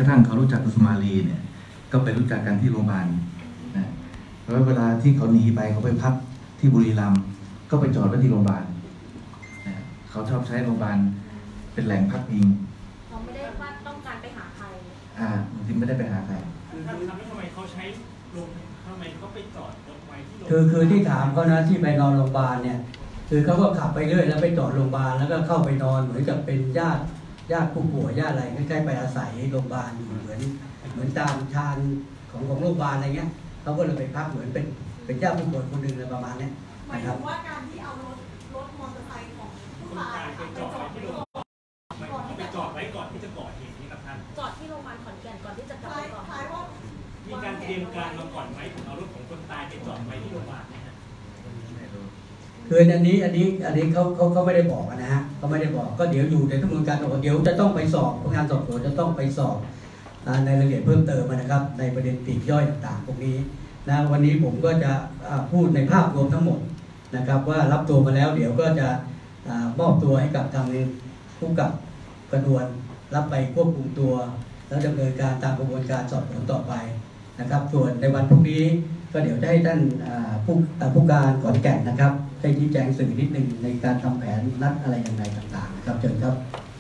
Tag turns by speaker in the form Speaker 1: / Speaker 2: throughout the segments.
Speaker 1: ระทั่งเขารู้จักกุสุมาลีเนี่ยก็ไปรู้จักกันที่โรงพยาบาลนะแล้วเวลาที่เขาหนีไปเขาไปพักที่บุรีรัมย์ก็ไปจอดไว้ที่โรงพยาบาลนะเขาชอบใช้โรงพยาบาลเป็นแหล่งพักพิง
Speaker 2: เขาไม่ได้ว่าต้องการไปหาใคร
Speaker 1: บางทีไม่ได้ไปหาใคร
Speaker 3: ทำไมเขาใช้โรงทำไมเขาไปจอดรถไว้ที่โรง
Speaker 4: คือที่ถามเขานะที่ไปนอนโรงพยาบาลเนี่ยคือเขาก็ขับไปเรื่อยแล้วไปจอดโรงพยาบาลแล้วก็เข้าไปนอนเหมือนกับเป็นญาติผู้ป่วยญาติอะไรใกล้ๆไปอาศัยโรงพยาบาลอยู่เหมือนตามชานของโรงพยาบาลอะไรเงี้ยเขาก็เลยไปพักเหมือนเป็นญาติผู้ป่วยคนหนึ่งอะไรประมาณนี้
Speaker 5: นะครับว่าการที่เอารถมอเตอร์ไซค์ของผู้ตายไปจอดที่โรงพยาบาล
Speaker 3: ไปจอดไว้ก่อนที่จะก่อเหตุนี้กับท่าน
Speaker 2: จอดที่โรงพยาบาลขอนแก่นก่อนที่จะกลับไปก่อน
Speaker 3: มีการเตรียมการมาก่อนไหมถึงเอารถของคนตายไปจอดไว้ที่โรงพยาบาลเนี่ย
Speaker 4: คืออันนี้เขาไม่ได้บอกนะฮะเขาไม่ได้บอกก็เดี๋ยวอยู่ในกระบวนการเดี๋ยวจะต้องไปสอบพนักงานสอบสวนจะต้องไปสอบในรายละเอียดเพิ่มเติมนะครับในประเด็นปลีกย่อยต่างๆพวกนี้นะวันนี้ผมก็จะพูดในภาพรวมทั้งหมดนะครับว่ารับตัวมาแล้วเดี๋ยวก็จะมอบตัวให้กับทางผู้กับกระนวลรับไปควบคุมตัวแล้วดำเนินการตามกระบวนการสอบสวนต่อไปนะครับส่วนในวันพรุ่งนี้ก็เดี๋ยวจะให้ท่านผู้การขอนแก่นนะครับได้ชี้แจงสื่อนิดนึงในการทำแผนนัดอะไรอย่างไรต่างๆนะครับเชิญครับ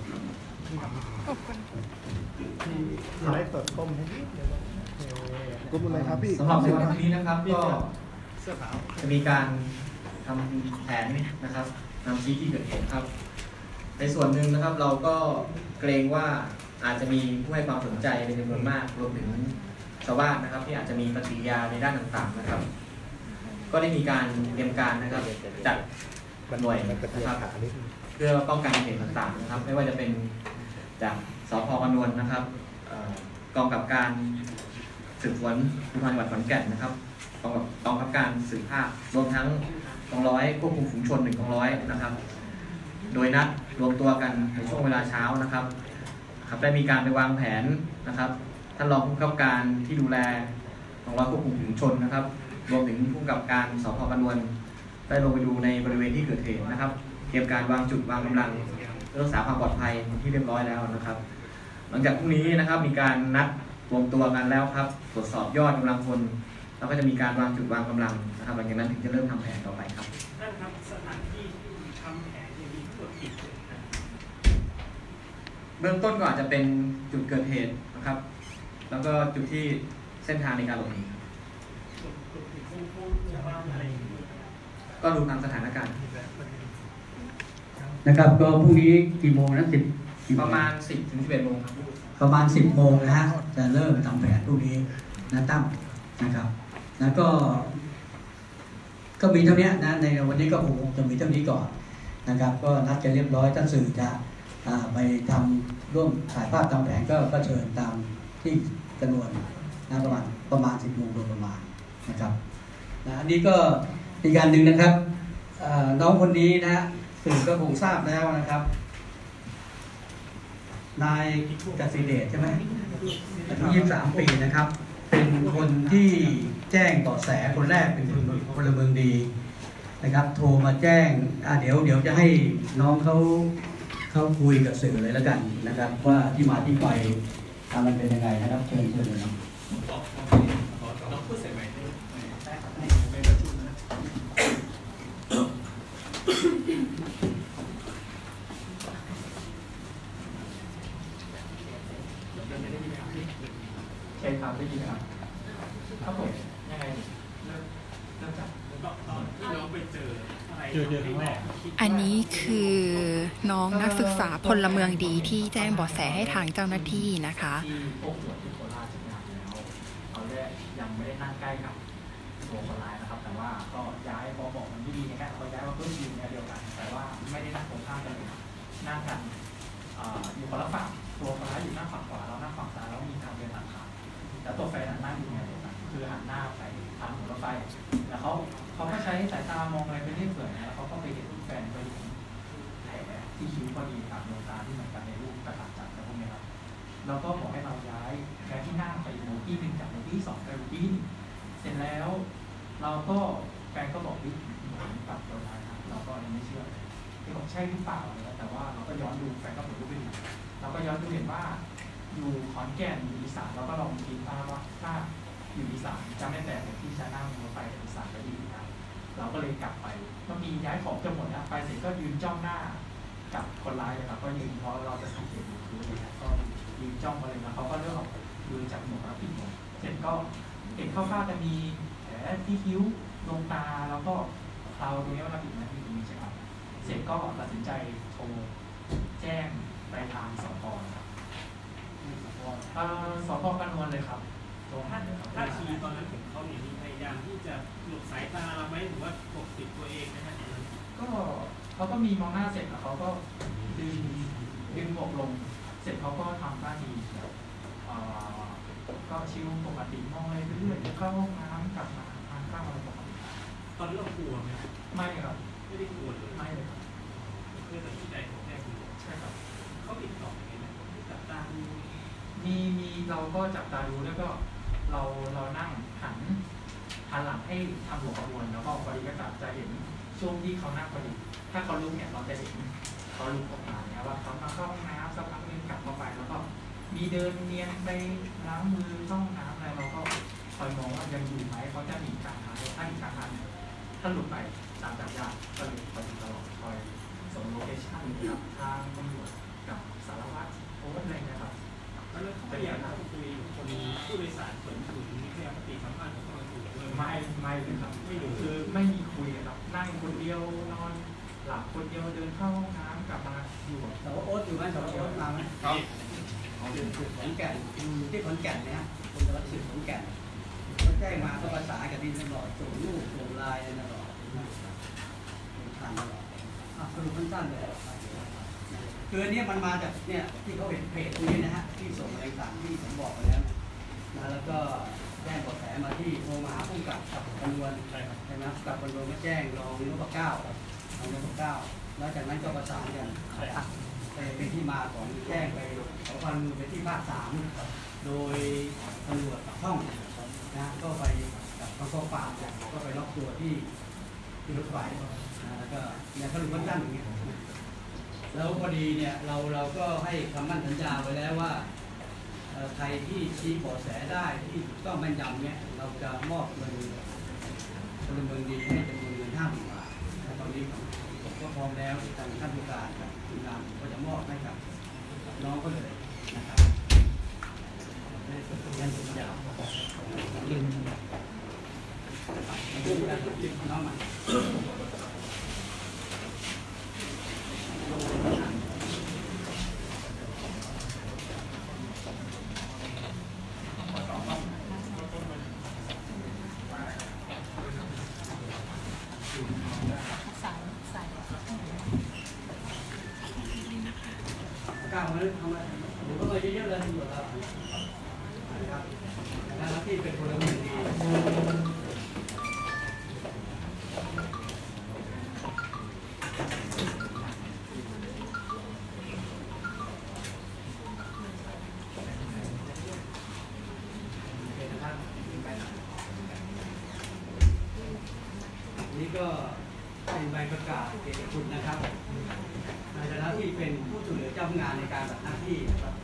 Speaker 6: ไลฟ์สดก้มให้ก้มอะไรครับพี่
Speaker 7: สำหรับในวันนี้นะครับก็จะมีการทำแผนนะครับนำชี้ที่เกิดเหตุครับในส่วนหนึ่งนะครับเราก็เกรงว่าอาจจะมีผู้ให้ความสนใจในจำนวนมากรวมถึงชาวบ้านนะครับที่อาจจะมีปฏิกิริยาในด้านต่างๆนะครับก็ได้มีการเตรียมการนะครับจัดหน่วยนะครับเพื่อป้องกันเหตุต่างๆนะครับไม่ว่าจะเป็นจากสพ.กระนวลนะครับกองกับการสืบสวนภูธรจังหวัดขอนแก่นนะครับกองกับการสืบภาครวมทั้งกองร้อยควบคุมฝูงชน1กองร้อยนะครับโดยนัดรวมตัวกันในช่วงเวลาเช้านะครับได้มีการไปวางแผนนะครับท่านรองผู้กำกับการที่ดูแลกองร้อยควบคุมฝูงชนนะครับรวมถึงผู้กำกับการสพ.กระนวลได้ลงไปดูในบริเวณที่เกิดเหตุนะครับเตรียมการวางจุดวางกำลังรักษาความปลอดภัยที่เรียบร้อยแล้วนะครับหลังจากพรุ่งนี้นะครับมีการนัดรวมตัวกันแล้วครับตรวจสอบยอดกำลังพลแล้วก็จะมีการวางจุดวางกำลังนะครับหลังจากนั้นถึงจะเริ่มทำแผนต่อไปครับ
Speaker 3: ท่านครับสถานที่ทำแผนมีทั้งหมดกี่จุด
Speaker 7: เบื้องต้นก็อาจจะเป็นจุดเกิดเหตุนะครับแล้วก็จุดที่เส้นทางในการหลบหนีก็ดูตามสถานการณ์
Speaker 4: นะครับก็พรุ่งนี้กี่โมงนะ
Speaker 7: ประมาณ10 ถึง 11 โมงครับ
Speaker 4: ประมาณ10 โมงนะฮะจะเริ่มทำแผนพรุ่งนี้นะตั้มนะครับแล้วก็มีเท่านี้นะในวันนี้ก็คงจะมีเท่านี้ก่อนนะครับก็นัดกันเรียบร้อยท่านสื่อจะไปทำร่วมถ่ายภาพทำแผนก็เชิญตามที่กระนวลนะประมาณ10 โมงโดยประมาณนะครับนะอันนี้ก็อีกการหนึ่งนะครับน้องคนนี้นะสื่อก็คงทราบแล้วนะครับนายกสิเดชใช่ไหมอายุ23 ปีนะครับเป็นคนที่แจ้งเบาะแสคนแรกเป็นพลเมืองดีนะครับโทรมาแจ้งเดี๋ยวจะให้น้องเขาคุยกับสื่อเลยแล้วกันนะครับว่าที่มาที่ไปมันเป็นยังไงนะครับเชิญเลยนะ
Speaker 7: ใช่ครับได้ยินครับครับผมยังไง
Speaker 8: อันนี้คือน้องนักศึกษาพลเมืองดีที่แจ้งเบาะแสให้ทางเจ้าหน้าที่นะคะ
Speaker 7: ยังไม่ได้นั่งใกล้กับตัวคนร้ายนะครับแต่ว่าก็ย้ายพอบอกมันไม่ดีนะครับเขาย้ายมาเพิ่มทีมเดียวกันแต่ว่าไม่ได้นั่งตรงข้ามกันเลยนั่งกันอยู่คนละฝั่งตัวคนร้ายอยู่หน้าฝั่งขวาแล้วหน้าฝั่งซ้ายแล้วมีทางเดินตัดขาดแล้วตัวแฟนนั่งอยู่ในเดียวกันคือหันหน้าไปทางรถไฟแล้วเขาก็ใช้สายตามองอะไรไปเรื่อยๆแล้วเขาก็ไปเห็นแฟนไปแผลที่คิ้วพอดีตามดวงตาที่เหมือนกันในรูปกระถางจัดแต่พวกนี้ครับเราก็บอกให้เราย้ายแฟนที่นั่งไปโบกี้1จากโบกี้2ไปโบกี้1เสร็จแล้วเราก็แฟนก็บอกวิปรับตัวได้ครับเราก็ยังไม่เชื่อที่บอกใช่หรือเปล่าแต่ว่าเราก็ย้อนดูแฟนก็เปิดรูปไปดูเราก็ย้อนดูเห็นว่า
Speaker 9: อยู่ขอนแก่นอยู่อีสานเราก็ลองคิดว่าถ้าอยู่อีสานจะไม่แปลกที่จะนั่งรถไฟอีสานไปดีครับเราก็เลยกลับไปก็มีย้ายของจะหมดนะไปเสร็จก็ยืนจ้องหน้ากับคนร้ายเลยครับก็ยืนเพราะเราจะสังเกตดูเลยนะก็ยืนจ้องมาเลยนะเขาก็เลือกดูจากหมวกแล้วปิดหมวกเสร็จก็เห็นคร่าวๆจะมีแผลที่คิ้วดวงตาแล้วก็เราตรงนี้ว่าเราปิดนะที่ตรงนี้ใช่ครับเสร็จก็ตัดสินใจโทรแจ้งไปทางสพครับสพกระนวลเลยครับตรงนั้นครับ
Speaker 3: ท่าทีตอนนั้นของเขาเนี่ยมีพยายามที่จะหลบสายตาเราไหมหรือว่าปกปิดตัวเองนะฮะ
Speaker 9: ก็เขาก็มีมองหน้าเสร็จแล้วเขาก็ดึงหมวกลงเสร็จเขาก็ทำหน้าที่ก็ชิวปกติมองอะไรไปเรื่อยเข้าห้องน้ำกลับมาทานข้าวอะไรปกติ
Speaker 3: ตอนนั้นเรากลัวไหม
Speaker 9: ไม่ครับ
Speaker 3: ไม่ได้กลัวเลย
Speaker 9: ไม่เลยครับ
Speaker 3: เพื่อตัดสินใจของแม่คุณ
Speaker 9: ใช่ครับ
Speaker 3: เขาติดต่อยังไงนะจับตาดู
Speaker 9: มีเราก็จับตาดูแล้วก็เรานั่งหันหลังให้ทำหัวขบวนแล้วก็พอดีก็จะเห็นช่วงที่เขานั่งพอดีถ้าเขาลุกเนี่ยเราจะเห็นเขาลุกออกมาเนี่ยว่าเขามาเข้าห้องน้ำสักพักนึงกลับเข้าไปแล้วก็มีเดินเนียนไปล้างมือเข้าห้องน้ำอะไรเราก็คอยมองว่ายังอยู่ไหมเขาจะมีการหาถ้ามีการหาถ้าหลุดไปตามจับยากก็เลยคอยตลอดคอยส่งโลเคชั่นกับทางตำรวจกับสารวัตรโอ้อะไรนะครับ
Speaker 3: แล้วเขาพยายามคุยคนผู้โดยสารเหมือนถึงพยายามปฏิสัมพันธ์กับคนอื่นเลย
Speaker 9: ไม่เลยครับไม่คือไม่มีคุยครับนั่งคนเดียวนอนหลับคนเดียวเดินเข้าห้องน้ำกลับมาอยู่
Speaker 4: แต่ว่าโอ๊ตอยู่ไหมแต่ว่าโอ๊ตมาไหมครับอยู่ขอนแก่นที่ขอนแก่นนะฮะคนจังหวัดขอนแก่นเขาแจ้งมาก็ประสานกับดินตลอดส่งรูปส่งไลน์ตลอดผ่านตลอดสรุปสั้นๆเลยคืออันนี้มันมาจากเนี่ยที่เขาเห็นเพจตรงนี้นะฮะที่ส่งอะไรต่างที่ผมบอกไปแล้วนะแล้วก็แจ้งเบาะแสมาที่โทรมาหาผู้กับกำนวณใช่ไหมกับกำนวณก็แจ้งรองนพเก้าแล้วจากนั้นก็ประสานกันเป็นที่มาของแจ้งไปขอความร่วมมือไปที่ภาค3โดยตำรวจห้องนะก็ไปกับกองปราบก็ไปล็อกตัวที่รถไฟแล้วก็เนี่ยสรุปสั้นๆอย่างเงี้ยแล้วพอดีเนี่ยเราก็ให้คำมั่นสัญญาไว้แล้วว่าใครที่ชี้เบาะแสได้ที่ถูกต้องแม่นยำเนี่ยเราจะมอบเงินพลเมืองดีให้จำนวนเงิน50,000 บาทตอนนี้ผมก็พร้อมแล้วทางท่านผู้การกับทีมงานก็จะมอบให้กับน้องก็เลยนะครับในส่วนของการสัญญาน้องมาก้าวมาเลยทำอะไรผมก็เลยเยอะๆเลยตำรวจเรานะครับหน้าที่เป็นพลเมืองดีนี่ก็เป็นใบประกาศเกียรติคุณนะครับในฐานะที่เป็นผู้ช่วยเหลือเจ้าพนักงานในการปฏิบัติหน้าที่ครับ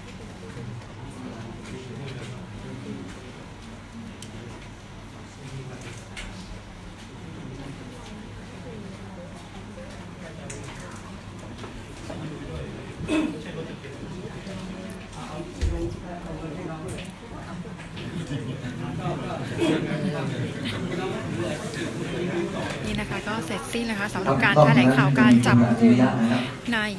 Speaker 8: นี่นะคะก็เสร็จสิ้นนะคะสำหรับการแถลงข่าวการจับกลุ่มนาย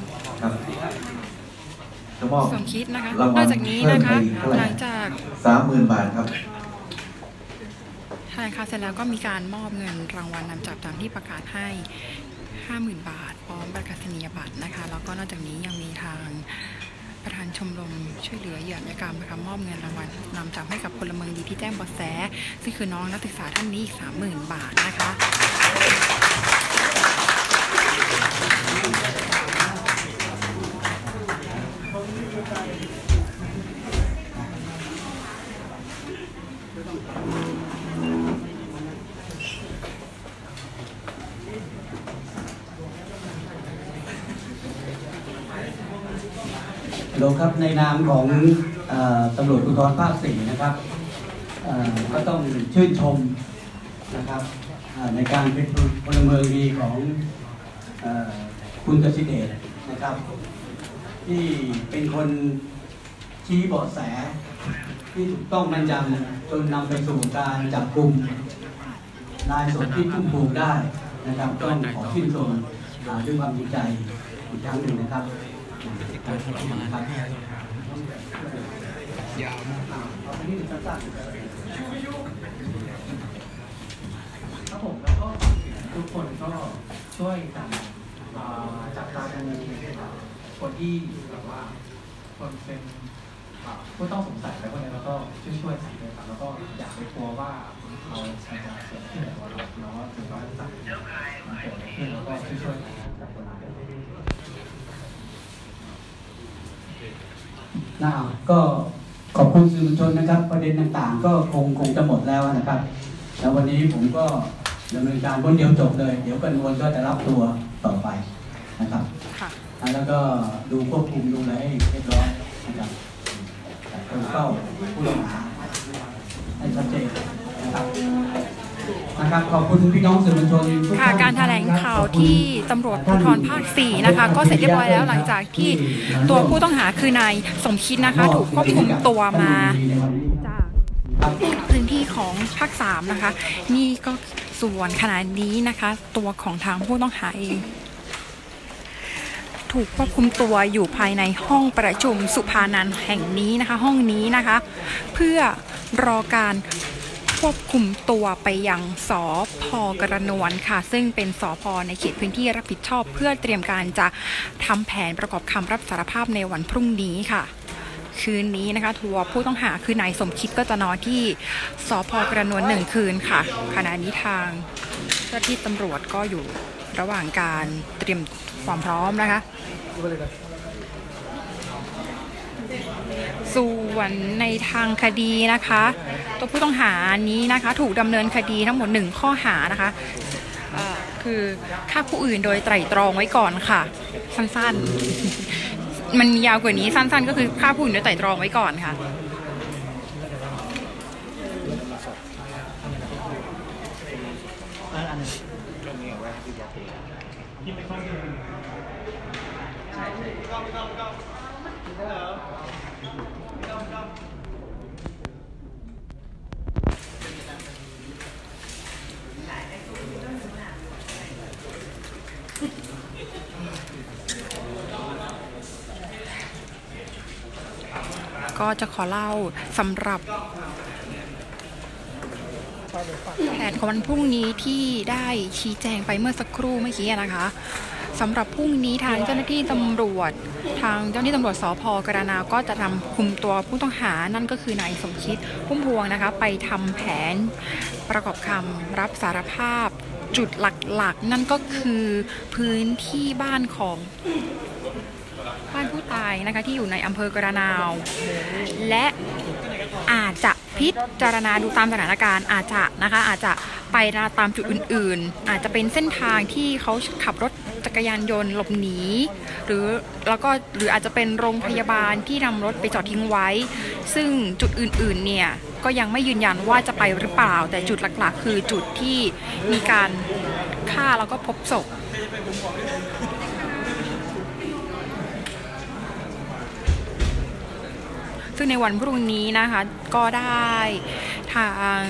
Speaker 8: สมคิดนะคะนอกจากนี้นะคะหลังจาก
Speaker 1: 30,000 บาทครับ
Speaker 8: แถลงข่าวเสร็จแล้วก็มีการมอบเงินรางวัลนำจับตามที่ประกาศให้ 50,000 บาทพร้อมประกาศนียบัตรนะคะแล้วก็นอกจากนี้ยังมีทางประธานชมรมช่วยเหลือเหยื่ออาชญากรรมนะคะมอบเงินรางวัลนำจับให้กับพลเมืองดีที่แจ้งเบาะแสซึ่งคือน้องนักศึกษาท่านนี้อีก 30,000 บาทนะคะ
Speaker 4: ลงครับในนามของตำรวจภูธรภาค 4นะครับก็ต้องชื่นชมนะครับในการเป็นพลเมืองดีของคุณกสิเดชนะครับที่เป็นคนชี้เบาะแสที่ถูกต้องแม่นยำจนนำไปสู่การจับกุมนายสมคิดพุ่มพวงได้นะครับต้องขอชื่นชมด้วยความดีใจอีกครั้งหนึ่งนะครับครับยาวมากเอาไปนี่สั้นๆ
Speaker 9: ครับผมแล้วก็ทุกคนก็ช่วยกันจับตาดูคนที่แบบว่าคนเป็นผู้ต้องสงสัยอะไรพวกนี้แล้วก็ช่วยกันเลยครับแล้วก็อยากไปกลัวว่าเราจะเกิดขึ้นกับเราเนาะถึงว่าจะเกิดขึ้นแล้วก็ช่วยกันจับคนร้าย
Speaker 4: ก็ขอบคุณสื่อมวลชนนะครับประเด็นต่างๆก็คงจะหมดแล้วนะครับแล้ววันนี้ผมก็ดำเนินการวันเดียวจบเลยเดี๋ยวกระนวลก็จะรับตัวต่อไปนะครับแล้วก็ดูควบคุมดูแลให้เรียบร้อยนะครับเฝ้าผู้ต้องหาให้ชัดเจนนะครับขอบคุณพี่น้องสื่อมวลชน
Speaker 8: ค่ะการแถลงข่าวที่ตำรวจภูธรภาค 4นะคะก็เสร็จเรียบร้อยแล้วหลังจากที่ตัวผู้ต้องหาคือนายสมคิดนะคะถูกควบคุมตัวมาจากพื้นที่ของภาค 3นะคะนี่ก็ส่วนขณะนี้นะคะตัวของทางผู้ต้องหาเองถูกควบคุมตัวอยู่ภายในห้องประชุมสุภานันท์แห่งนี้นะคะห้องนี้นะคะเพื่อรอการควบคุมตัวไปยังสภ.กระนวลค่ะซึ่งเป็นสภ.ในเขตพื้นที่รับผิดชอบเพื่อเตรียมการจะทำแผนประกอบคำรับสารภาพในวันพรุ่งนี้ค่ะคืนนี้นะคะตัวผู้ต้องหาคือนายสมคิดก็จะนอนที่สภ.กระนวล1 คืนค่ะขณะนี้ทางเจ้าหน้าที่ตำรวจก็อยู่ระหว่างการเตรียมความพร้อมนะคะส่วนในทางคดีนะคะตัวผู้ต้องหานี้นะคะถูกดำเนินคดีทั้งหมด1ข้อหานะคะคือฆ่าผู้อื่นโดยไตร่ตรองไว้ก่อนค่ะสั้นๆมันยาวกว่านี้สั้นๆก็คือฆ่าผู้อื่นโดยไตร่ตรองไว้ก่อนค่ะก็จะขอเล่าสำหรับแผนของวันพรุ่งนี้ที่ได้ชี้แจงไปเมื่อสักครู่เมื่อกี้นะคะสำหรับพรุ่งนี้ทางเจ้าหน้าที่ตำรวจสภ.กระนาวก็จะทำคุมตัวผู้ต้องหานั่นก็คือนายสมคิดพุ่มพวงนะคะไปทำแผนประกอบคำรับสารภาพจุดหลักๆนั่นก็คือพื้นที่บ้านของผู้ตายนะคะที่อยู่ในอำเภอกระนาวและอาจจะพิจารณาดูตามสถานการณ์อาจจะไปตามจุดอื่นๆอาจจะเป็นเส้นทางที่เขาขับรถจักรยานยนต์หลบหนีหรืออาจจะเป็นโรงพยาบาลที่นำรถไปจอดทิ้งไว้ซึ่งจุดอื่นๆเนี่ยก็ยังไม่ยืนยันว่าจะไปหรือเปล่าแต่จุดหลักๆคือจุดที่มีการฆ่าแล้วก็พบศพซึ่งในวันพรุ่งนี้นะคะก็ได้ทาง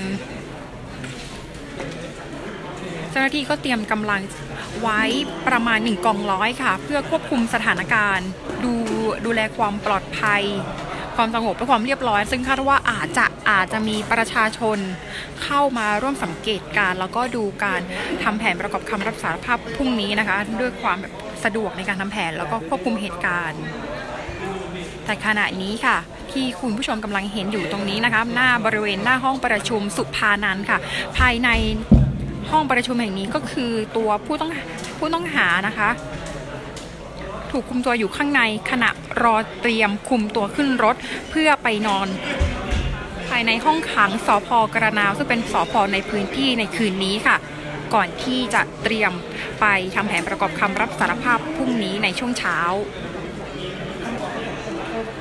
Speaker 8: เจ้าหน้าที่ก็เตรียมกำลังไว้ประมาณ1 กองร้อยค่ะเพื่อควบคุมสถานการณ์ดูแลความปลอดภัยความสงบและความเรียบร้อยซึ่งคาดว่าอาจจะมีประชาชนเข้ามาร่วมสังเกตการแล้วก็ดูการทำแผนประกอบคำรับสารภาพพรุ่งนี้นะคะด้วยความสะดวกในการทำแผนแล้วก็ควบคุมเหตุการณ์แต่ขณะนี้ค่ะที่คุณผู้ชมกำลังเห็นอยู่ตรงนี้นะคะบริเวณหน้าห้องประชุมสุภานันท์ค่ะภายในห้องประชุมแห่งนี้ก็คือตัวผู้ต้องหานะคะถูกคุมตัวอยู่ข้างในขณะรอเตรียมคุมตัวขึ้นรถเพื่อไปนอนภายในห้องขังสภ.กระนาวซึ่งเป็นสภ.ในพื้นที่ในคืนนี้ค่ะก่อนที่จะเตรียมไปทำแผนประกอบคำรับสารภาพพรุ่งนี้ในช่วงเช้า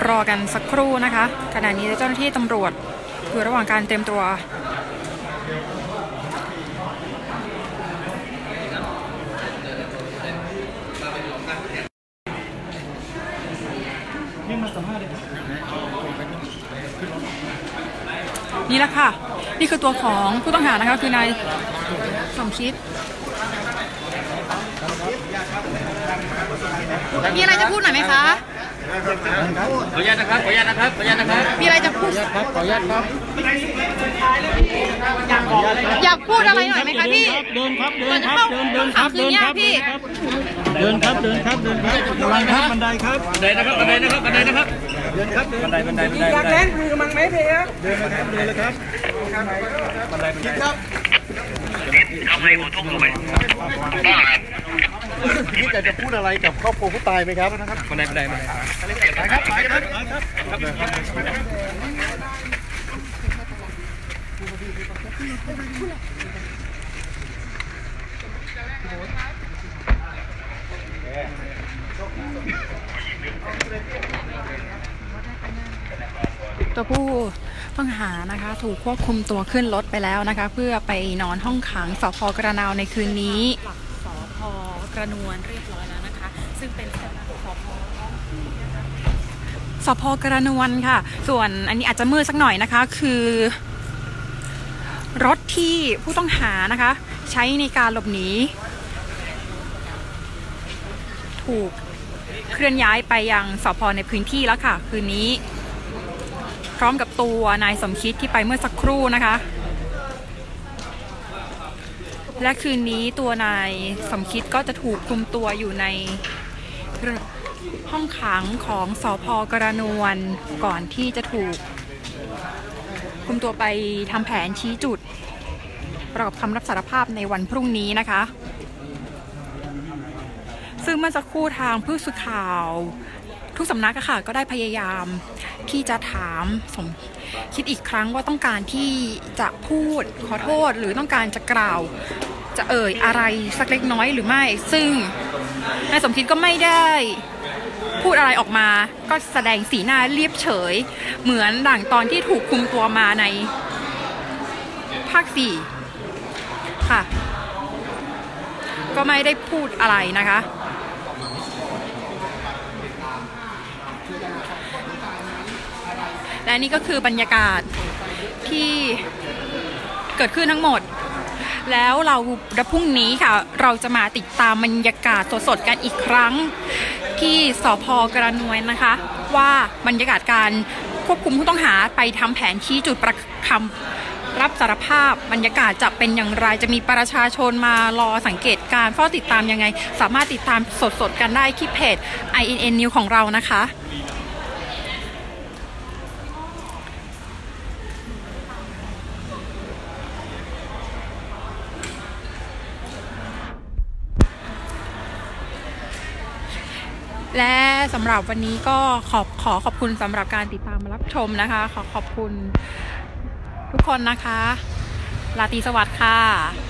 Speaker 8: รอกันสักครู่นะคะขณะนี้เจ้าหน้าที่ตำรวจอยู่ระหว่างการเตรียมตัวนี่แหละค่ะนี่คือตัวของผู้ต้องหานะคะคือนายสมคิดมีอะไรจะพูดหน่อยไหมคะ
Speaker 7: ขออนุญาตนะครับขออนุญาตนะครับขออนุญาตนะครับ
Speaker 8: มีอะไรจะพูด
Speaker 7: ขออนุญาตครับ
Speaker 8: อยากพูดอะไรหน่อยไหมคะพี่
Speaker 6: เดินครับเดิ
Speaker 8: ก่อน
Speaker 6: น
Speaker 8: จะ
Speaker 6: ครับ
Speaker 8: เข้า
Speaker 6: เดินครับ
Speaker 8: คืนนี้พี่
Speaker 6: เดินครับระวังครับบันไดครับ
Speaker 7: บันไดนะครับบันไดนะครับบันไดนะครับ
Speaker 6: เดินครับบันได
Speaker 10: อยากเล่นคือมันไม่เพียบ
Speaker 6: เดินเลยครับบันไดครับ
Speaker 7: ทำไมผมทุกข์ทำไม
Speaker 6: คิดอยากจะพูดอะไรกับครอบครัวผู้ตายไหมครับบันไดไปครับไปครับ
Speaker 8: ตัวผู้ต้องหานะคะถูกควบคุมตัวขึ้นรถไปแล้วนะคะเพื่อไปนอนห้องขังสพ.กระนาวในคืนนี้สพ.กระนวลเรียบร้อยแล้วนะคะซึ่งเป็นสพ.กระนวลค่ะส่วนอันนี้อาจจะมืดสักหน่อยนะคะคือรถที่ผู้ต้องหานะคะใช้ในการหลบหนีถูกเคลื่อนย้ายไปยังสพ.ในพื้นที่แล้วค่ะคืนนี้พร้อมกับตัวนายสมคิดที่ไปเมื่อสักครู่นะคะและคืนนี้ตัวนายสมคิดก็จะถูกคุมตัวอยู่ในห้องขังของสพ.กระนวลก่อนที่จะถูกคุมตัวไปทำแผนชี้จุดประกอบคำรับสารภาพในวันพรุ่งนี้นะคะซึ่งเมื่อสักครู่ทางผู้สื่อข่าวทุกสำนักค่ะก็ได้พยายามที่จะถามสมคิดอีกครั้งว่าต้องการที่จะพูดขอโทษหรือต้องการจะกล่าวจะเอ่ยอะไรสักเล็กน้อยหรือไม่ซึ่งนายสมคิดก็ไม่ได้พูดอะไรออกมาก็แสดงสีหน้าเรียบเฉยเหมือนดั่งตอนที่ถูกคุมตัวมาในภาค 4ค่ะก็ไม่ได้พูดอะไรนะคะและนี่ก็คือบรรยากาศที่เกิดขึ้นทั้งหมดแล้วเราพรุ่งนี้ค่ะเราจะมาติดตามบรรยากาศสดๆกันอีกครั้งที่สพ.กระนวลนะคะว่าบรรยากาศการควบคุมผู้ต้องหาไปทำแผนชี้จุดประคำรับสารภาพบรรยากาศจะเป็นอย่างไรจะมีประชาชนมารอสังเกตการเฝ้าติดตามยังไงสามารถติดตามสดๆกันได้ที่เพจ INN News ของเรานะคะและสำหรับวันนี้ก็ขอขอบคุณสำหรับการติดตามรับชมนะคะขอบคุณทุกคนนะคะราตรีสวัสดิ์ค่ะ